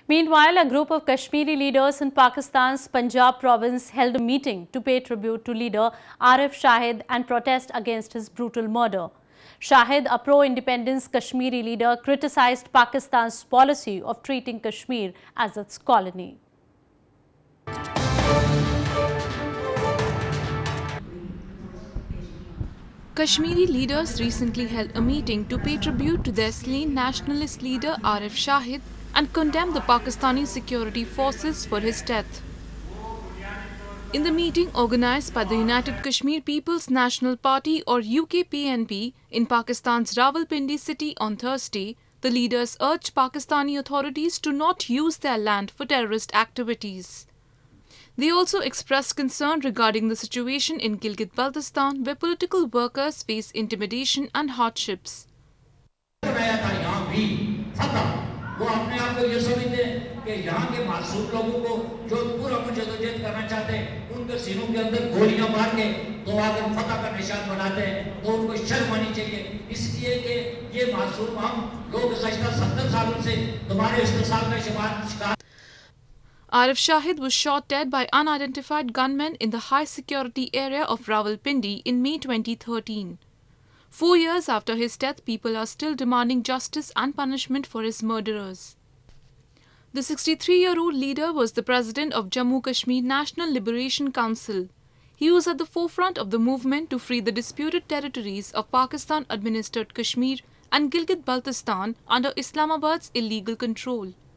Meanwhile, a group of Kashmiri leaders in Pakistan's Punjab province held a meeting to pay tribute to leader Arif Shahid and protest against his brutal murder. Shahid, a pro-independence Kashmiri leader, criticized Pakistan's policy of treating Kashmir as its colony. Kashmiri leaders recently held a meeting to pay tribute to their slain nationalist leader Arif Shahid and condemn the Pakistani security forces for his death. In the meeting organized by the United Kashmir People's National Party or UKPNP in Pakistan's Rawalpindi city on Thursday, the leaders urged Pakistani authorities to not use their land for terrorist activities. They also expressed concern regarding the situation in Gilgit-Baltistan, where political workers face intimidation and hardships. वो अपने आप को ये समझते हैं कि यहाँ के मासूम लोगों को जो पूरा जदोजहद करना चाहते हैं उनके सीनों के अंदर गोलियां मार के तो आगे फतह का निशान बनाते हैं तो उनको शर्म आनी चाहिए इसलिए कि ये मासूम हम लोग गुज़श्ता 70 सालों से तुम्हारे इस्तेसाल का शिकार Arif Shahid was shot dead by unidentified gunmen in the high-security area of Rawalpindi in May 2013. 4 years after his death, people are still demanding justice and punishment for his murderers. The 63-year-old leader was the president of Jammu Kashmir National Liberation Council. He was at the forefront of the movement to free the disputed territories of Pakistan-administered Kashmir and Gilgit-Baltistan under Islamabad's illegal control.